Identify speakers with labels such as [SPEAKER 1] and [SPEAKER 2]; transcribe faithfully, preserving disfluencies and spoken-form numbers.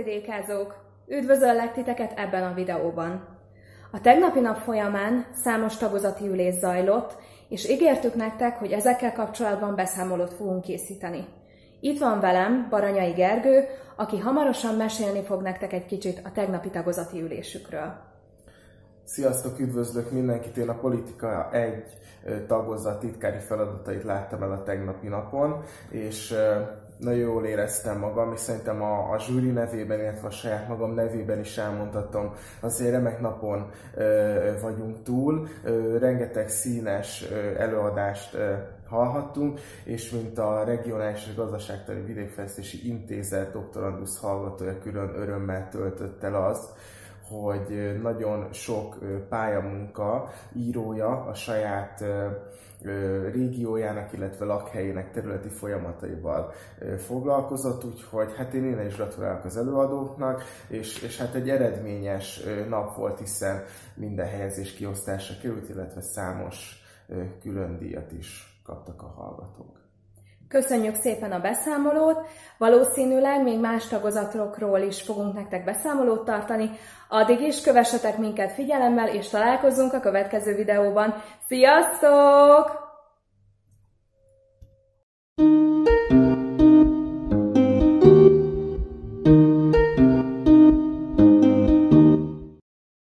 [SPEAKER 1] vidékázók! Üdvözöllek titeket ebben a videóban. A tegnapi nap folyamán számos tagozati ülés zajlott, és ígértük nektek, hogy ezekkel kapcsolatban beszámolót fogunk készíteni. Itt van velem Baranyai Gergő, aki hamarosan mesélni fog nektek egy kicsit a tegnapi tagozati ülésükről.
[SPEAKER 2] Sziasztok, üdvözlök mindenkit! Én a Politika egy tagozat titkári feladatait láttam el a tegnapi napon, és nagyon jól éreztem magam, és szerintem a, a zsűri nevében, illetve a saját magam nevében is elmondhatom, azért remek napon ö, vagyunk túl, ö, rengeteg színes ö, előadást ö, hallhattunk, és mint a Regionális és Gazdaságtani Vidékfejlesztési Intézet doktorandusz hallgatója külön örömmel töltött el az, hogy nagyon sok pályamunka írója a saját régiójának, illetve lakhelyének területi folyamataival foglalkozott, úgyhogy hát én innen is gratulálok az előadóknak, és, és hát egy eredményes nap volt, hiszen minden helyezés kiosztásra került, illetve számos külön díjat is kaptak a hallgatók.
[SPEAKER 1] Köszönjük szépen a beszámolót, valószínűleg még más tagozatokról is fogunk nektek beszámolót tartani. Addig is kövessetek minket figyelemmel, és találkozzunk a következő videóban. Sziasztok!